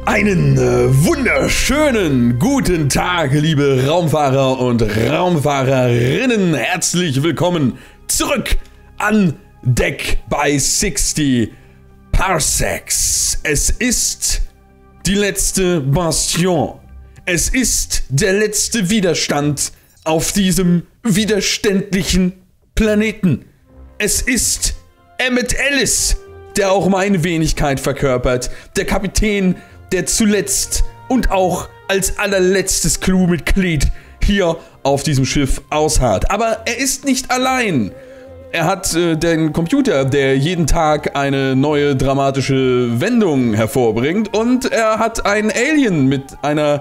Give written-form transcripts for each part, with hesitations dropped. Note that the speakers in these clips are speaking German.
Einen wunderschönen guten Tag, liebe Raumfahrer und Raumfahrerinnen. Herzlich willkommen zurück an Deck bei 60 Parsecs. Es ist die letzte Bastion. Es ist der letzte Widerstand auf diesem widerständlichen Planeten. Es ist Emmett Ellis, der auch meine Wenigkeit verkörpert. Der Kapitän, der zuletzt und auch als allerletztes Crewmitglied hier auf diesem Schiff ausharrt. Aber er ist nicht allein. Er hat den Computer, der jeden Tag eine neue dramatische Wendung hervorbringt. Und er hat einen Alien mit einer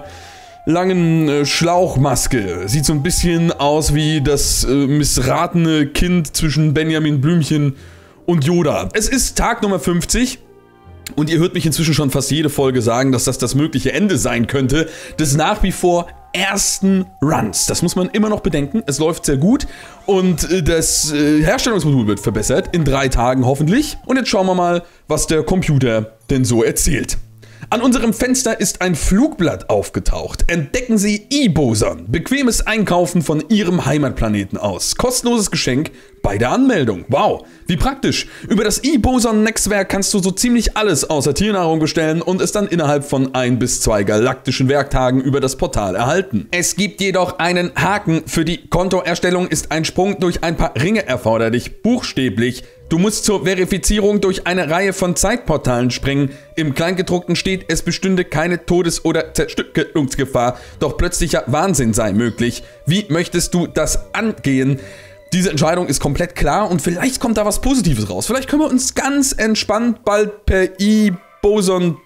langen Schlauchmaske. Sieht so ein bisschen aus wie das missratene Kind zwischen Benjamin Blümchen und Yoda. Es ist Tag Nummer 50. Und ihr hört mich inzwischen schon fast jede Folge sagen, dass das mögliche Ende sein könnte des nach wie vor ersten Runs. Das muss man immer noch bedenken. Es läuft sehr gut und das Herstellungsmodul wird verbessert. In 3 Tagen hoffentlich. Und jetzt schauen wir mal, was der Computer denn so erzählt. An unserem Fenster ist ein Flugblatt aufgetaucht. Entdecken Sie E-Boson. Bequemes Einkaufen von Ihrem Heimatplaneten aus. Kostenloses Geschenk bei der Anmeldung. Wow, wie praktisch. Über das E-Boson-Netzwerk kannst du so ziemlich alles außer Tiernahrung bestellen und es dann innerhalb von 1 bis 2 galaktischen Werktagen über das Portal erhalten. Es gibt jedoch einen Haken. Für die Kontoerstellung ist ein Sprung durch ein paar Ringe erforderlich. Buchstäblich. Du musst zur Verifizierung durch eine Reihe von Zeitportalen springen. Im Kleingedruckten steht, es bestünde keine Todes- oder Zerstückelungsgefahr, doch plötzlicher Wahnsinn sei möglich. Wie möchtest du das angehen? Diese Entscheidung ist komplett klar und vielleicht kommt da was Positives raus. Vielleicht können wir uns ganz entspannt bald per E-Boson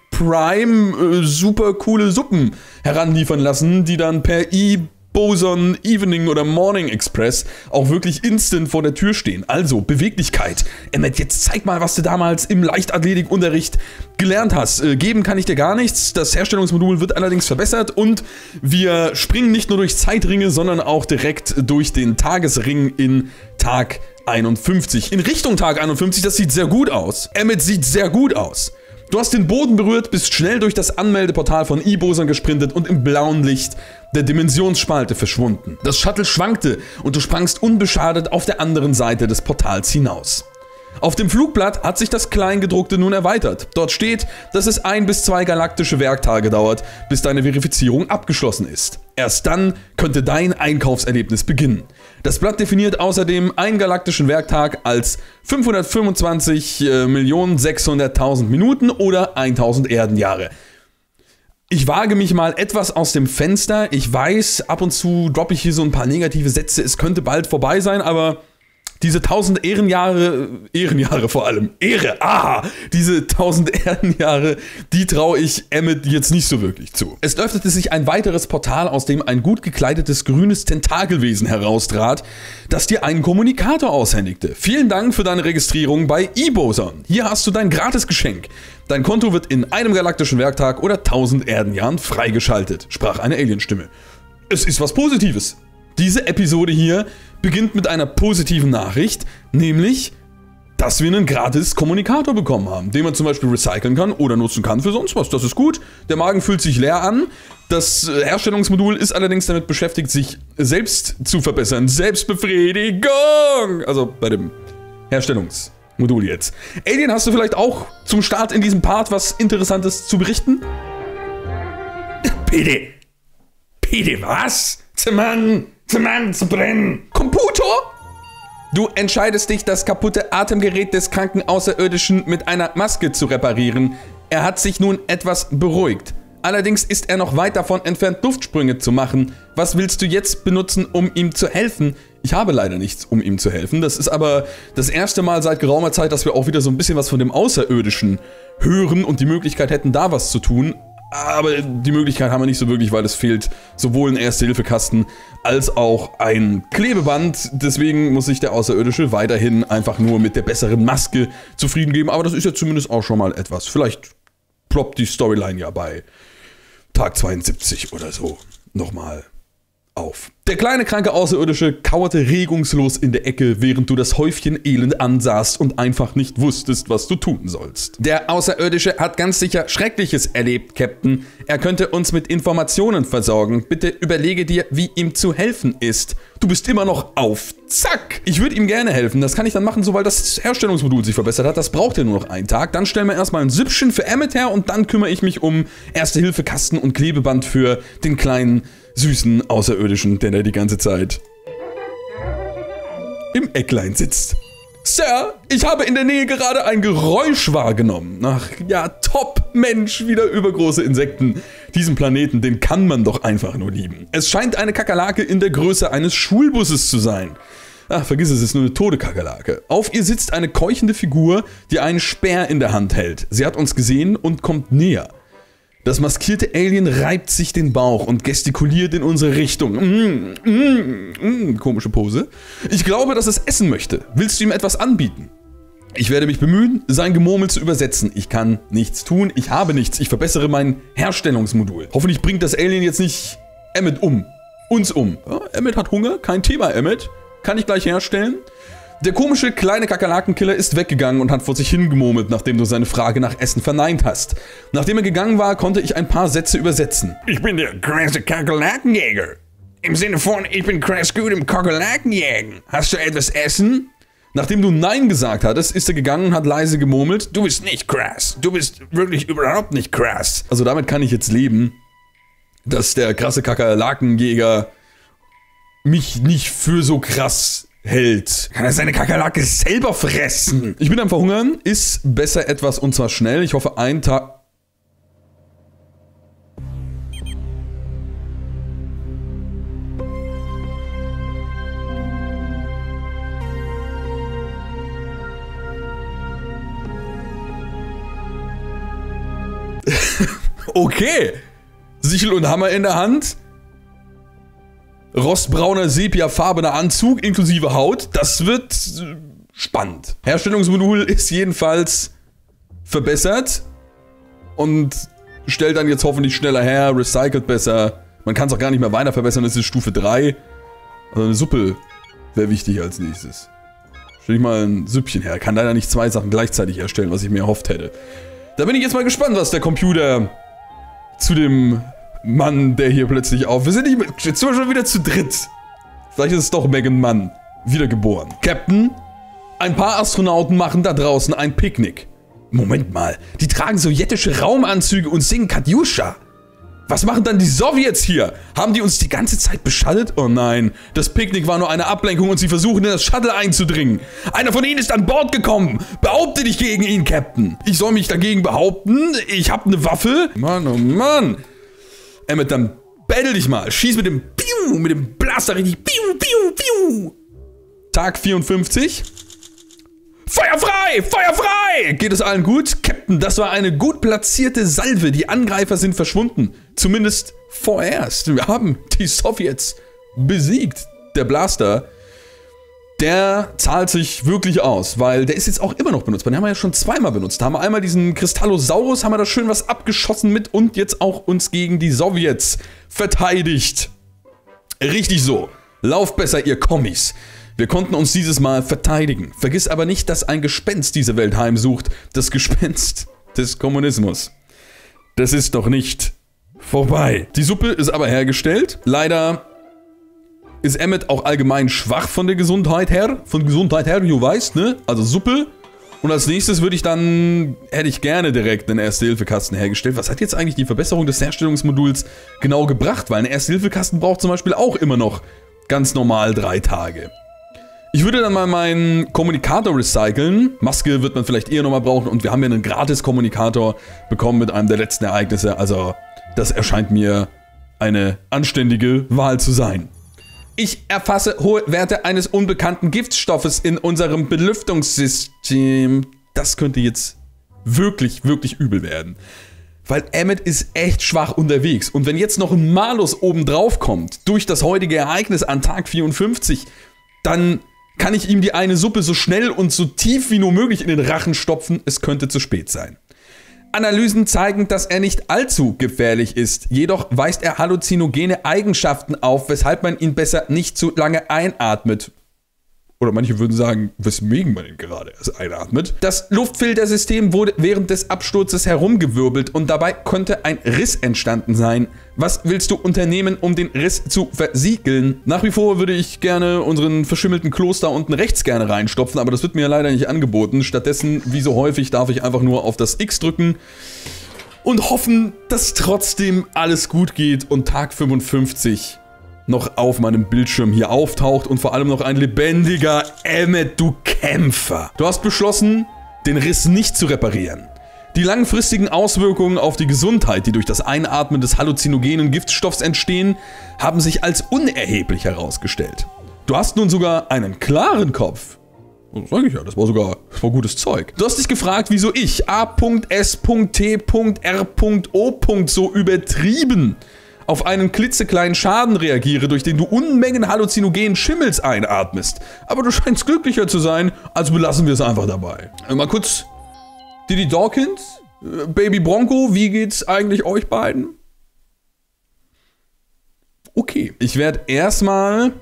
Prime super coole Suppen heranliefern lassen, die dann per Boson Evening oder Morning Express auch wirklich instant vor der Tür stehen. Also, Beweglichkeit. Emmett, jetzt zeig mal, was du damals im Leichtathletikunterricht gelernt hast. Geben kann ich dir gar nichts. Das Herstellungsmodul wird allerdings verbessert und wir springen nicht nur durch Zeitringe, sondern auch direkt durch den Tagesring in Tag 51. In Richtung Tag 51, das sieht sehr gut aus. Emmett sieht sehr gut aus. Du hast den Boden berührt, bist schnell durch das Anmeldeportal von E-Boson gesprintet und im blauen Licht der Dimensionsspalte verschwunden. Das Shuttle schwankte und du sprangst unbeschadet auf der anderen Seite des Portals hinaus. Auf dem Flugblatt hat sich das Kleingedruckte nun erweitert. Dort steht, dass es 1 bis 2 galaktische Werktage dauert, bis deine Verifizierung abgeschlossen ist. Erst dann könnte dein Einkaufserlebnis beginnen. Das Blatt definiert außerdem einen galaktischen Werktag als 525.600.000 Minuten oder 1000 Erdenjahre. Ich wage mich mal etwas aus dem Fenster. Ich weiß, ab und zu droppe ich hier so ein paar negative Sätze. Es könnte bald vorbei sein, aber diese 1000 Ehrenjahre vor allem, diese 1000 Ehrenjahre, die traue ich Emmett jetzt nicht so wirklich zu. Es öffnete sich ein weiteres Portal, aus dem ein gut gekleidetes grünes Tentakelwesen heraustrat, das dir einen Kommunikator aushändigte. Vielen Dank für deine Registrierung bei E-Boson. Hier hast du dein Gratisgeschenk. Dein Konto wird in einem galaktischen Werktag oder 1000 Erdenjahren freigeschaltet, sprach eine Alienstimme. Es ist was Positives. Diese Episode hier beginnt mit einer positiven Nachricht, nämlich, dass wir einen gratis Kommunikator bekommen haben, den man zum Beispiel recyceln kann oder nutzen kann für sonst was. Das ist gut. Der Magen fühlt sich leer an. Das Herstellungsmodul ist allerdings damit beschäftigt, sich selbst zu verbessern. Selbstbefriedigung! Also bei dem Herstellungsmodul jetzt. Alien, hast du vielleicht auch zum Start in diesem Part was Interessantes zu berichten? Bitte was? Zimmern zu brennen. Computer? Du entscheidest dich, das kaputte Atemgerät des kranken Außerirdischen mit einer Maske zu reparieren. Er hat sich nun etwas beruhigt. Allerdings ist er noch weit davon entfernt, Luftsprünge zu machen. Was willst du jetzt benutzen, um ihm zu helfen? Ich habe leider nichts, um ihm zu helfen. Das ist aber das erste Mal seit geraumer Zeit, dass wir auch wieder so ein bisschen was von dem Außerirdischen hören und die Möglichkeit hätten, da was zu tun. Aber die Möglichkeit haben wir nicht so wirklich, weil es fehlt sowohl ein Erste-Hilfe-Kasten als auch ein Klebeband. Deswegen muss sich der Außerirdische weiterhin einfach nur mit der besseren Maske zufrieden geben. Aber das ist ja zumindest auch schon mal etwas. Vielleicht ploppt die Storyline ja bei Tag 72 oder so nochmal auf. Der kleine kranke Außerirdische kauerte regungslos in der Ecke, während du das Häufchen Elend ansahst und einfach nicht wusstest, was du tun sollst. Der Außerirdische hat ganz sicher Schreckliches erlebt, Captain. Er könnte uns mit Informationen versorgen. Bitte überlege dir, wie ihm zu helfen ist. Du bist immer noch auf Zack. Ich würde ihm gerne helfen. Das kann ich dann machen, sobald das Herstellungsmodul sich verbessert hat. Das braucht ja nur noch einen Tag. Dann stellen wir erstmal ein Süppchen für Emmet her und dann kümmere ich mich um Erste-Hilfe-Kasten und Klebeband für den kleinen, süßen Außerirdischen, der da die ganze Zeit im Ecklein sitzt. Sir, ich habe in der Nähe gerade ein Geräusch wahrgenommen. Ach ja, top, Mensch, wieder übergroße Insekten. Diesen Planeten, den kann man doch einfach nur lieben. Es scheint eine Kakerlake in der Größe eines Schulbusses zu sein. Ach, vergiss es, es ist nur eine tote Kakerlake. Auf ihr sitzt eine keuchende Figur, die einen Speer in der Hand hält. Sie hat uns gesehen und kommt näher. Das maskierte Alien reibt sich den Bauch und gestikuliert in unsere Richtung. Komische Pose. Ich glaube, dass es essen möchte. Willst du ihm etwas anbieten? Ich werde mich bemühen, sein Gemurmel zu übersetzen. Ich kann nichts tun, ich habe nichts. Ich verbessere mein Herstellungsmodul. Hoffentlich bringt das Alien jetzt nicht Emmet um. Uns um. Ja, Emmet hat Hunger, kein Thema, Emmet. Kann ich gleich herstellen. Der komische kleine Kakerlakenkiller ist weggegangen und hat vor sich hingemurmelt, nachdem du seine Frage nach Essen verneint hast. Nachdem er gegangen war, konnte ich ein paar Sätze übersetzen. Ich bin der krasse Kakerlakenjäger. Im Sinne von, ich bin krass gut im Kakerlakenjägen. Hast du etwas Essen? Nachdem du Nein gesagt hattest, ist er gegangen und hat leise gemurmelt. Du bist nicht krass. Du bist wirklich überhaupt nicht krass. Also damit kann ich jetzt leben, dass der krasse Kakerlakenjäger mich nicht für so krass hält. Kann er seine Kakerlake selber fressen? Ich bin am Verhungern. Ist besser etwas und zwar schnell. Ich hoffe, ein Tag... Okay. Sichel und Hammer in der Hand. Rostbrauner, sepiafarbener Anzug inklusive Haut. Das wird spannend. Herstellungsmodul ist jedenfalls verbessert und stellt dann jetzt hoffentlich schneller her, recycelt besser. Man kann es auch gar nicht mehr weiter verbessern, das ist Stufe 3. Also eine Suppe wäre wichtig als nächstes. Stell ich mal ein Süppchen her. Kann leider nicht zwei Sachen gleichzeitig herstellen, was ich mir erhofft hätte. Da bin ich jetzt mal gespannt, was der Computer zu dem Mann, der hier plötzlich auf... Wir sind nicht... Jetzt sind wir schon wieder zu dritt. Vielleicht ist es doch Megan Mann. Wiedergeboren. Captain, ein paar Astronauten machen da draußen ein Picknick. Moment mal, die tragen sowjetische Raumanzüge und singen Katjuscha. Was machen dann die Sowjets hier? Haben die uns die ganze Zeit beschallt? Oh nein, das Picknick war nur eine Ablenkung und sie versuchen in das Shuttle einzudringen. Einer von ihnen ist an Bord gekommen. Behaupte dich gegen ihn, Captain. Ich soll mich dagegen behaupten? Ich hab eine Waffe? Mann, oh Mann. Emmet, dann battle dich mal. Schieß mit dem Blaster richtig. Tag 54. Feuer frei! Feuer frei! Geht es allen gut? Captain, das war eine gut platzierte Salve. Die Angreifer sind verschwunden. Zumindest vorerst. Wir haben die Sowjets besiegt. Der Blaster, der zahlt sich wirklich aus, weil der ist jetzt auch immer noch benutzt. Den haben wir ja schon zweimal benutzt. Da haben wir einmal diesen Kristallosaurus, haben wir da schön was abgeschossen mit und jetzt auch uns gegen die Sowjets verteidigt. Richtig so. Lauft besser, ihr Kommis. Wir konnten uns dieses Mal verteidigen. Vergiss aber nicht, dass ein Gespenst diese Welt heimsucht. Das Gespenst des Kommunismus. Das ist doch nicht vorbei. Die Suppe ist aber hergestellt. Leider ist Emmet auch allgemein schwach von der Gesundheit her. Von Gesundheit her, du weißt, ne? Also Suppe. Und als nächstes hätte ich gerne direkt einen Erste-Hilfe-Kasten hergestellt. Was hat jetzt eigentlich die Verbesserung des Herstellungsmoduls genau gebracht? Weil ein Erste-Hilfe-Kasten braucht zum Beispiel auch immer noch ganz normal 3 Tage. Ich würde dann mal meinen Kommunikator recyceln. Maske wird man vielleicht eher nochmal brauchen. Und wir haben ja einen Gratis-Kommunikator bekommen mit einem der letzten Ereignisse. Also das erscheint mir eine anständige Wahl zu sein. Ich erfasse hohe Werte eines unbekannten Giftstoffes in unserem Belüftungssystem. Das könnte jetzt wirklich, wirklich übel werden. Weil Emmet ist echt schwach unterwegs. Und wenn jetzt noch ein Malus obendrauf kommt, durch das heutige Ereignis an Tag 54, dann kann ich ihm die eine Suppe so schnell und so tief wie nur möglich in den Rachen stopfen. Es könnte zu spät sein. Analysen zeigen, dass er nicht allzu gefährlich ist. Jedoch weist er halluzinogene Eigenschaften auf, weshalb man ihn besser nicht zu lange einatmet. Oder manche würden sagen, weswegen man ihn gerade erst einatmet. Das Luftfiltersystem wurde während des Absturzes herumgewirbelt und dabei konnte ein Riss entstanden sein. Was willst du unternehmen, um den Riss zu versiegeln? Nach wie vor würde ich gerne unseren verschimmelten Kloster unten rechts gerne reinstopfen, aber das wird mir leider nicht angeboten. Stattdessen, wie so häufig, darf ich einfach nur auf das X drücken und hoffen, dass trotzdem alles gut geht und Tag 55 noch auf meinem Bildschirm hier auftaucht und vor allem noch ein lebendiger Emmet, du Kämpfer. Du hast beschlossen, den Riss nicht zu reparieren. Die langfristigen Auswirkungen auf die Gesundheit, die durch das Einatmen des halluzinogenen Giftstoffs entstehen, haben sich als unerheblich herausgestellt. Du hast nun sogar einen klaren Kopf. Das sag ich ja, das war gutes Zeug. Du hast dich gefragt, wieso ich A.S.T.R.O. so übertrieben auf einen klitzekleinen Schaden reagiere, durch den du Unmengen halluzinogenen Schimmels einatmest. Aber du scheinst glücklicher zu sein, also belassen wir es einfach dabei. Mal kurz, Didi Dawkins, Baby Bronco, wie geht's eigentlich euch beiden? Okay, ich werde erstmal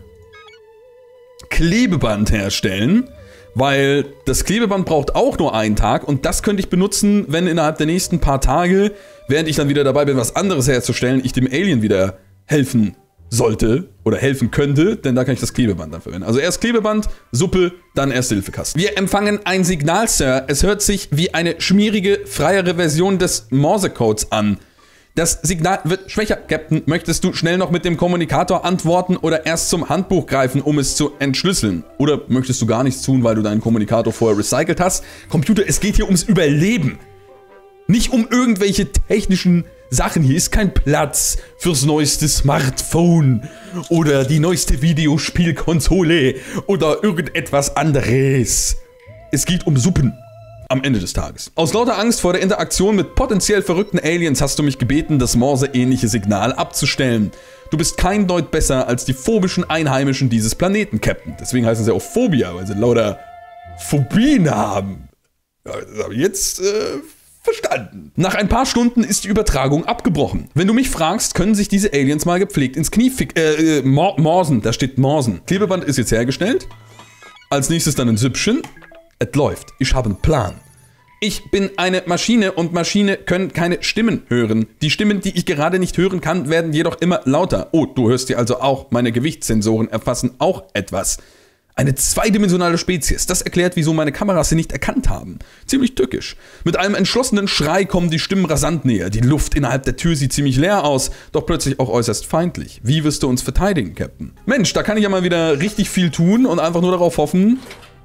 Klebeband herstellen, weil das Klebeband braucht auch nur einen Tag und das könnte ich benutzen, wenn innerhalb der nächsten paar Tage, während ich dann wieder dabei bin, was anderes herzustellen, ich dem Alien wieder helfen sollte oder helfen könnte, denn da kann ich das Klebeband dann verwenden. Also erst Klebeband, Suppe, dann Erste-Hilfe-Kasten. Wir empfangen ein Signal, Sir. Es hört sich wie eine schmierige, freiere Version des Morse-Codes an. Das Signal wird schwächer, Captain. Möchtest du schnell noch mit dem Kommunikator antworten oder erst zum Handbuch greifen, um es zu entschlüsseln? Oder möchtest du gar nichts tun, weil du deinen Kommunikator vorher recycelt hast? Computer, es geht hier ums Überleben. Nicht um irgendwelche technischen Sachen. Hier ist kein Platz fürs neueste Smartphone oder die neueste Videospielkonsole oder irgendetwas anderes. Es geht um Suppen. Am Ende des Tages. Aus lauter Angst vor der Interaktion mit potenziell verrückten Aliens hast du mich gebeten, das Morse-ähnliche Signal abzustellen. Du bist kein Deut besser als die phobischen Einheimischen dieses Planeten, Captain. Deswegen heißen sie auch Phobia, weil sie lauter Phobien haben. Ja, das habe ich jetzt verstanden. Nach ein paar Stunden ist die Übertragung abgebrochen. Wenn du mich fragst, können sich diese Aliens mal gepflegt ins Knie morsen. Da steht Morsen. Klebeband ist jetzt hergestellt. Als nächstes dann ein Süppchen. Es läuft. Ich habe einen Plan. Ich bin eine Maschine und Maschinen können keine Stimmen hören. Die Stimmen, die ich gerade nicht hören kann, werden jedoch immer lauter. Oh, du hörst dir also auch. Meine Gewichtssensoren erfassen auch etwas. Eine zweidimensionale Spezies. Das erklärt, wieso meine Kameras sie nicht erkannt haben. Ziemlich tückisch. Mit einem entschlossenen Schrei kommen die Stimmen rasant näher. Die Luft innerhalb der Tür sieht ziemlich leer aus, doch plötzlich auch äußerst feindlich. Wie wirst du uns verteidigen, Captain? Mensch, da kann ich ja mal wieder richtig viel tun und einfach nur darauf hoffen,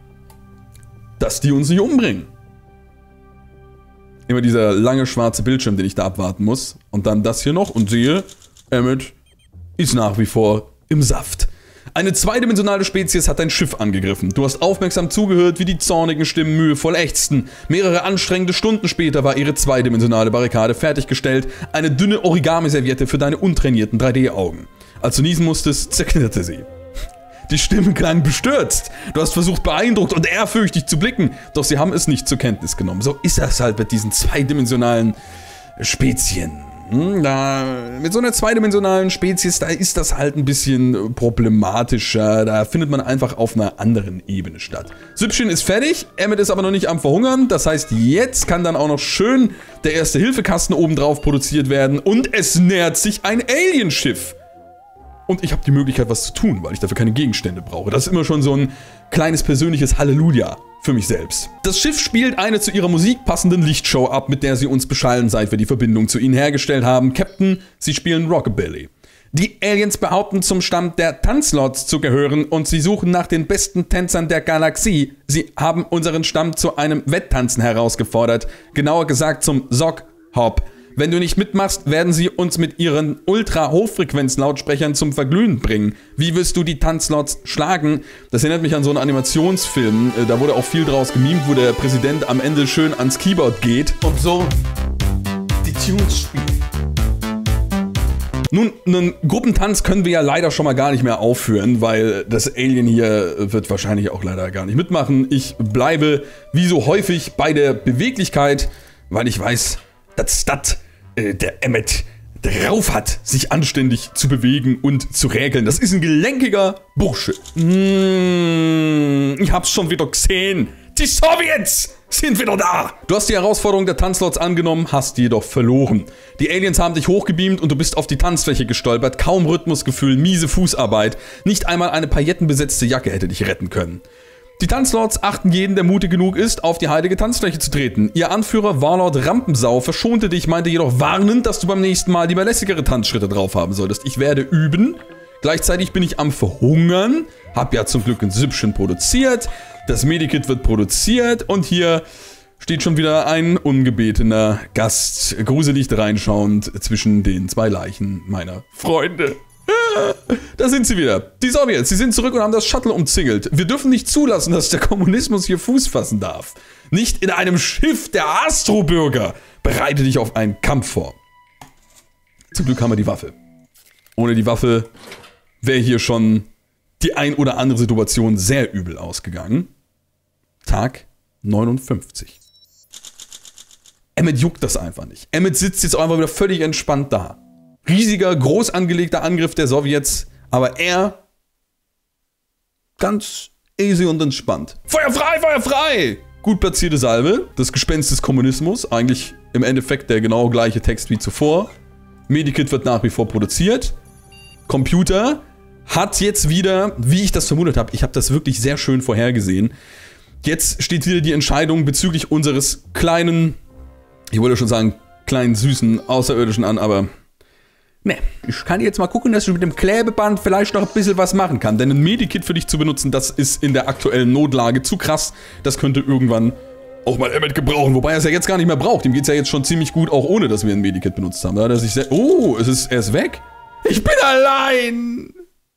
dass die uns nicht umbringen. Immer dieser lange schwarze Bildschirm, den ich da abwarten muss. Und dann das hier noch und sehe, Emmet ist nach wie vor im Saft. Eine zweidimensionale Spezies hat dein Schiff angegriffen. Du hast aufmerksam zugehört, wie die zornigen Stimmen mühevoll ächzten. Mehrere anstrengende Stunden später war ihre zweidimensionale Barrikade fertiggestellt. Eine dünne Origami-Serviette für deine untrainierten 3D-Augen. Als du niesen musstest, zerknitterte sie. Die Stimme klang bestürzt. Du hast versucht, beeindruckt und ehrfürchtig zu blicken, doch sie haben es nicht zur Kenntnis genommen. So ist das halt mit diesen zweidimensionalen Spezien. Mit so einer zweidimensionalen Spezies, da ist das halt ein bisschen problematischer. Da findet man einfach auf einer anderen Ebene statt. Süppchen ist fertig, Emmet ist aber noch nicht am Verhungern. Das heißt, jetzt kann dann auch noch schön der Erste-Hilfe-Kasten obendrauf produziert werden und es nähert sich ein Alienschiff. Und ich habe die Möglichkeit, was zu tun, weil ich dafür keine Gegenstände brauche. Das ist immer schon so ein kleines persönliches Halleluja für mich selbst. Das Schiff spielt eine zu ihrer Musik passenden Lichtshow ab, mit der sie uns beschallen, seit wir die Verbindung zu ihnen hergestellt haben. Captain, sie spielen Rockabilly. Die Aliens behaupten, zum Stamm der Tanzlords zu gehören und sie suchen nach den besten Tänzern der Galaxie. Sie haben unseren Stamm zu einem Wetttanzen herausgefordert. Genauer gesagt zum Sock-Hop. Wenn du nicht mitmachst, werden sie uns mit ihren Ultra-Hochfrequenz-Lautsprechern zum Verglühen bringen. Wie wirst du die Tanzlords schlagen? Das erinnert mich an so einen Animationsfilm. Da wurde auch viel draus gemimt, wo der Präsident am Ende schön ans Keyboard geht und so die Tunes spielt. Nun, einen Gruppentanz können wir ja leider schon mal gar nicht mehr aufführen, weil das Alien hier wird wahrscheinlich auch leider gar nicht mitmachen. Ich bleibe, wie so häufig, bei der Beweglichkeit, weil ich weiß, dass der Emmet drauf hat, sich anständig zu bewegen und zu regeln. Das ist ein gelenkiger Bursche. Ich hab's schon wieder gesehen. Die Sowjets sind wieder da. Du hast die Herausforderung der Tanzlots angenommen, hast jedoch verloren. Die Aliens haben dich hochgebeamt und du bist auf die Tanzfläche gestolpert. Kaum Rhythmusgefühl, miese Fußarbeit. Nicht einmal eine paillettenbesetzte Jacke hätte dich retten können. Die Tanzlords achten jeden, der mutig genug ist, auf die heilige Tanzfläche zu treten. Ihr Anführer Warlord Rampensau verschonte dich, meinte jedoch warnend, dass du beim nächsten Mal lieber lässigere Tanzschritte drauf haben solltest. Ich werde üben. Gleichzeitig bin ich am Verhungern. Hab ja zum Glück ein Süppchen produziert. Das Medikit wird produziert. Und hier steht schon wieder ein ungebetener Gast, gruselig reinschauend zwischen den zwei Leichen meiner Freunde. Da sind sie wieder. Die Sowjets, sie sind zurück und haben das Shuttle umzingelt. Wir dürfen nicht zulassen, dass der Kommunismus hier Fuß fassen darf. Nicht in einem Schiff der Astrobürger. Bereite dich auf einen Kampf vor. Zum Glück haben wir die Waffe. Ohne die Waffe wäre hier schon die ein oder andere Situation sehr übel ausgegangen. Tag 59. Emmet juckt das einfach nicht. Emmet sitzt jetzt auch einfach wieder völlig entspannt da. Riesiger, groß angelegter Angriff der Sowjets, aber er ganz easy und entspannt. Feuer frei, Feuer frei! Gut platzierte Salve, das Gespenst des Kommunismus, eigentlich im Endeffekt der genau gleiche Text wie zuvor. Medikit wird nach wie vor produziert. Computer hat jetzt wieder, wie ich das vermutet habe, ich habe das wirklich sehr schön vorhergesehen, jetzt steht wieder die Entscheidung bezüglich unseres kleinen, ich wollte schon sagen, kleinen, süßen Außerirdischen an, aber ne, ich kann jetzt mal gucken, dass ich mit dem Klebeband vielleicht noch ein bisschen was machen kann. Denn ein Medikit für dich zu benutzen, das ist in der aktuellen Notlage zu krass. Das könnte irgendwann auch mal Emmet gebrauchen. Wobei er es ja jetzt gar nicht mehr braucht. Ihm geht es ja jetzt schon ziemlich gut, auch ohne, dass wir ein Medikit benutzt haben. Da hat er sich sehr... Oh, er ist weg. Ich bin allein.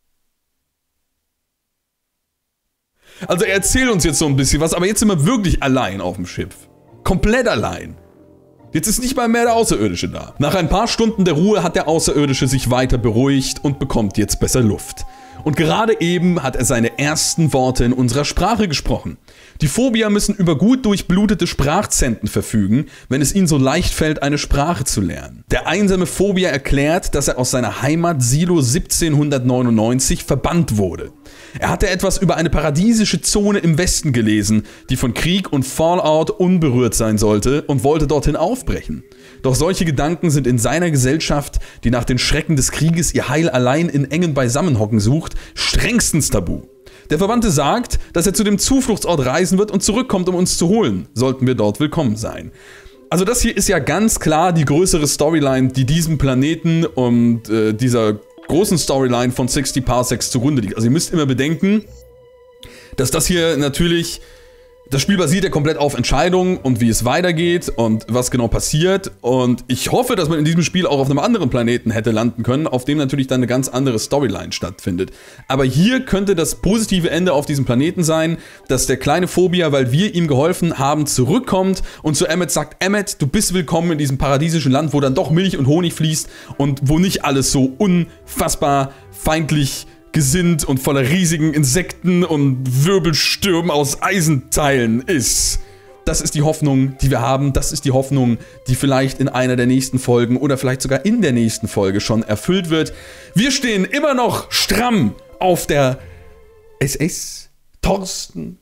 Also er erzählt uns jetzt so ein bisschen was, aber jetzt sind wir wirklich allein auf dem Schiff. Komplett allein. Jetzt ist nicht mal mehr der Außerirdische da. Nach ein paar Stunden der Ruhe hat der Außerirdische sich weiter beruhigt und bekommt jetzt besser Luft. Und gerade eben hat er seine ersten Worte in unserer Sprache gesprochen. Die Phobia müssen über gut durchblutete Sprachzentren verfügen, wenn es ihnen so leicht fällt, eine Sprache zu lernen. Der einsame Phobia erklärt, dass er aus seiner Heimat Silo 1799 verbannt wurde. Er hatte etwas über eine paradiesische Zone im Westen gelesen, die von Krieg und Fallout unberührt sein sollte und wollte dorthin aufbrechen. Doch solche Gedanken sind in seiner Gesellschaft, die nach den Schrecken des Krieges ihr Heil allein in engen Beisammenhocken sucht, strengstens tabu. Der Verbannte sagt, dass er zu dem Zufluchtsort reisen wird und zurückkommt, um uns zu holen, sollten wir dort willkommen sein. Also das hier ist ja ganz klar die größere Storyline, die diesem Planeten und dieser großen Storyline von 60 Parsecs zugrunde liegt. Also ihr müsst immer bedenken, dass das hier natürlich... Das Spiel basiert ja komplett auf Entscheidungen und wie es weitergeht und was genau passiert. Und ich hoffe, dass man in diesem Spiel auch auf einem anderen Planeten hätte landen können, auf dem natürlich dann eine ganz andere Storyline stattfindet. Aber hier könnte das positive Ende auf diesem Planeten sein, dass der kleine Phobia, weil wir ihm geholfen haben, zurückkommt und zu Emmet sagt, Emmet, du bist willkommen in diesem paradiesischen Land, wo dann doch Milch und Honig fließt und wo nicht alles so unfassbar feindlich gesinnt und voller riesigen Insekten und Wirbelstürmen aus Eisenteilen ist. Das ist die Hoffnung, die wir haben. Das ist die Hoffnung, die vielleicht in einer der nächsten Folgen oder vielleicht sogar in der nächsten Folge schon erfüllt wird. Wir stehen immer noch stramm auf der SS Thorsten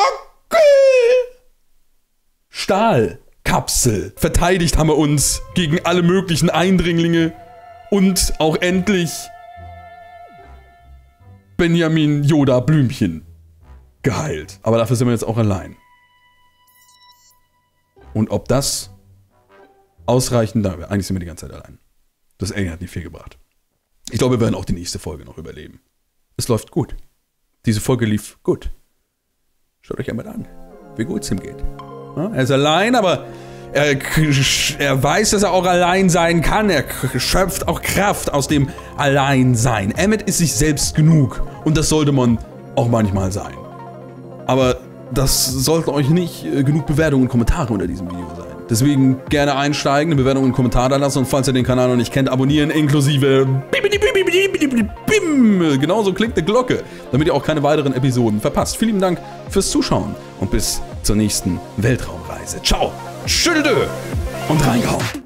Stahlkapsel. Verteidigt haben wir uns gegen alle möglichen Eindringlinge und auch endlich Benjamin Yoda Blümchen geheilt. Aber dafür sind wir jetzt auch allein. Und ob das ausreichend... Eigentlich sind wir die ganze Zeit allein. Das Alien hat nicht viel gebracht. Ich glaube, wir werden auch die nächste Folge noch überleben. Es läuft gut. Diese Folge lief gut. Schaut euch einmal an, wie gut es ihm geht. Ja, er ist allein, aber er weiß, dass er auch allein sein kann. Er schöpft auch Kraft aus dem Alleinsein. Emmet ist sich selbst genug. Und das sollte man auch manchmal sein. Aber das sollten euch nicht genug Bewertungen und Kommentare unter diesem Video sein. Deswegen gerne einsteigen, eine Bewertung und einen Kommentar da lassen. Und falls ihr den Kanal noch nicht kennt, abonnieren inklusive genauso klingt eine Glocke, damit ihr auch keine weiteren Episoden verpasst. Vielen Dank fürs Zuschauen und bis zur nächsten Weltraumreise. Ciao! Schütteldö und reingehauen.